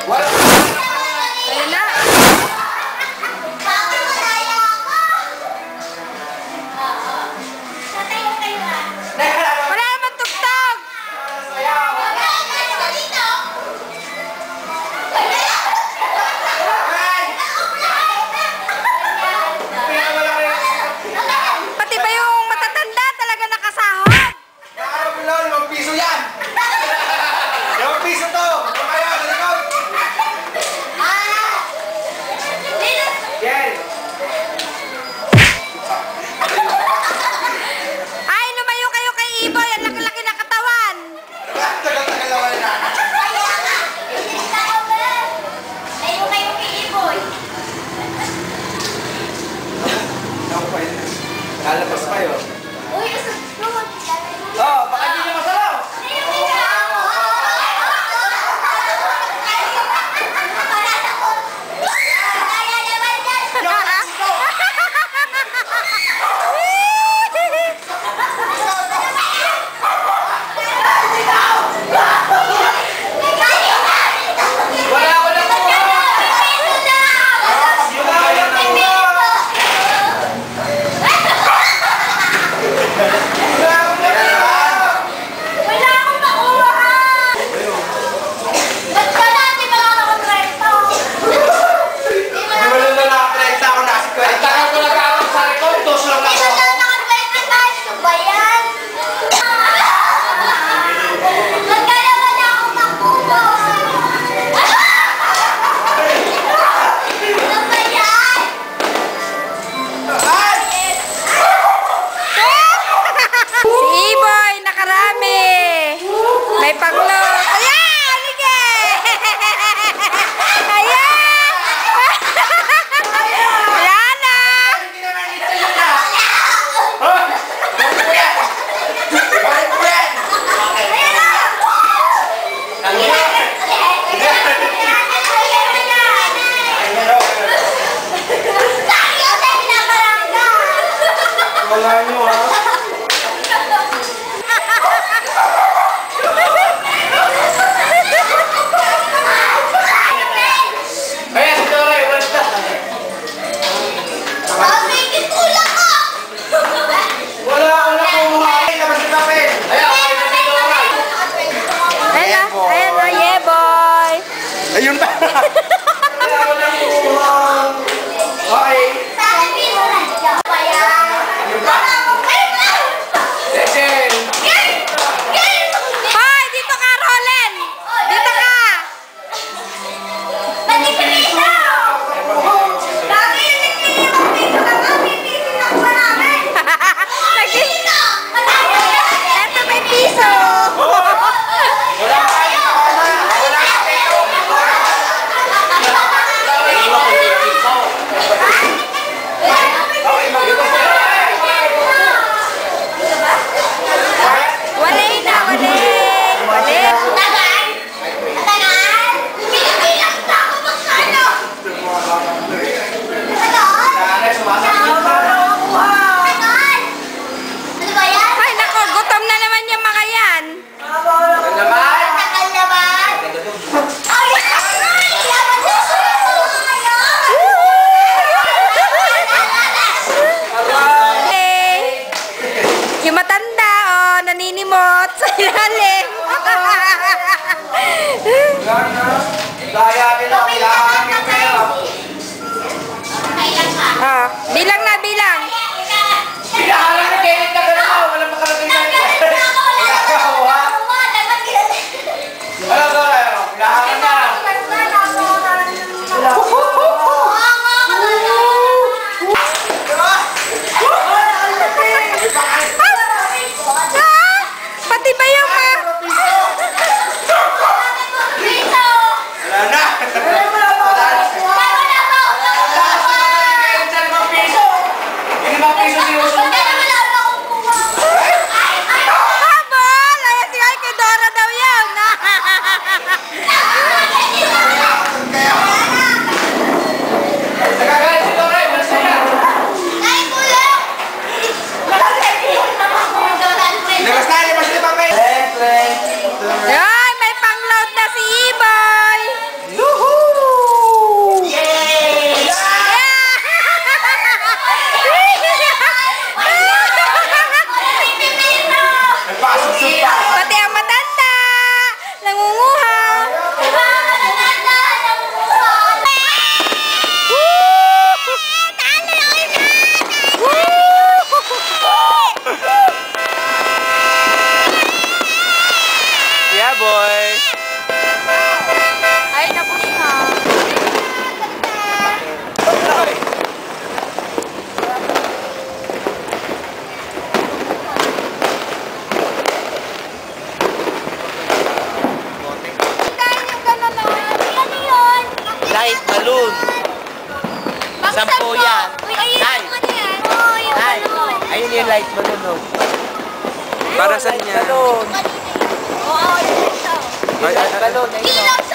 Ayan na. Wala naman tugtog. Pati ba yung matatanda talaga nakasahod? Limang piso yan! 5 piso to! Kaya, sa likod! Yan! Ay, lumayo kayo kay Iboy. Ang laki-laki na katawan. Tagal-tagal naman na. Lalabas pa yun. Oh, baka hindi nyo masalaw! Wala ako na po! May panglos. Ayan! Sige! Ayan! Ayan na! Wala nyo ha? Ayun ba? Okay. Hoy, dito ka, Rolen! Dito ka! Eto may piso! Ay, nako, gutom na naman yung mga yan. Yung matanda, oh, naninimot sa ilalim. Bilang na, bilang. Pinahalang na kayo na gano'n ako. Walang makarating na nila. Pinahalang na. Pati ba yung Wala na. 10 yan. Uy, ayun Nay. yung ano yan. Oo, yung Nay, balon. ayun yung light balloon, no? Para saan Light yan? balloon. Oo, yung ito. Light balloon, ayun, no? Ilaw